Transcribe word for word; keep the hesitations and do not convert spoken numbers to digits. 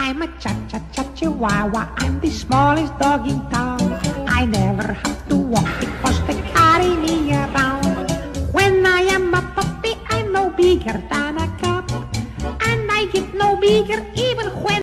I'm a cha-cha-cha Chihuahua. I'm the smallest dog in town. I never have to walk because they carry me around. When I am a puppy, I'm no bigger than a cup, and I get no bigger